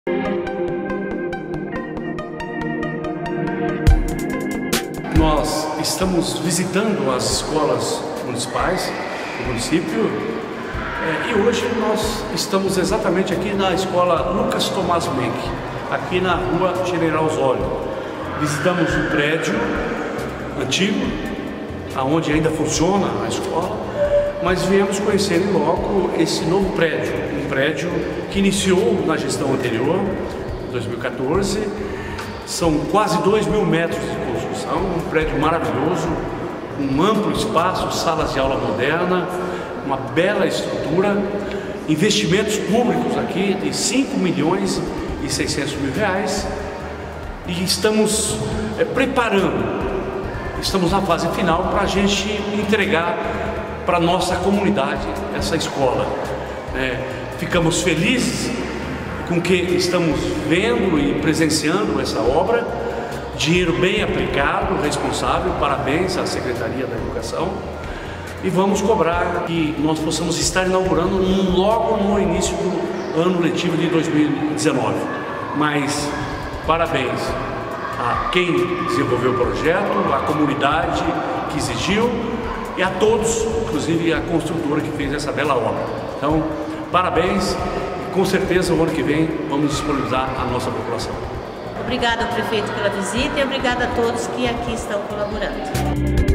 Nós estamos visitando as escolas municipais do município e hoje nós estamos exatamente aqui na escola Lucas Tomás Menck, aqui na rua General Osório. Visitamos o prédio antigo, onde ainda funciona a escola, mas viemos conhecer em loco esse novo prédio, um prédio que iniciou na gestão anterior, 2014, são quase 2.000 metros de construção, um prédio maravilhoso, um amplo espaço, salas de aula moderna, uma bela estrutura, investimentos públicos aqui de R$5.600.000 e estamos preparando, estamos na fase final para a gente entregar para a nossa comunidade essa escola. Ficamos felizes com que estamos vendo e presenciando essa obra, dinheiro bem aplicado, responsável, parabéns à Secretaria da Educação, e vamos cobrar que nós possamos estar inaugurando logo no início do ano letivo de 2019. Mas parabéns a quem desenvolveu o projeto, a comunidade que exigiu e a todos, inclusive a construtora que fez essa bela obra. Então, parabéns. Com certeza, o ano que vem, vamos disponibilizar a nossa população. Obrigada ao prefeito pela visita e obrigada a todos que aqui estão colaborando.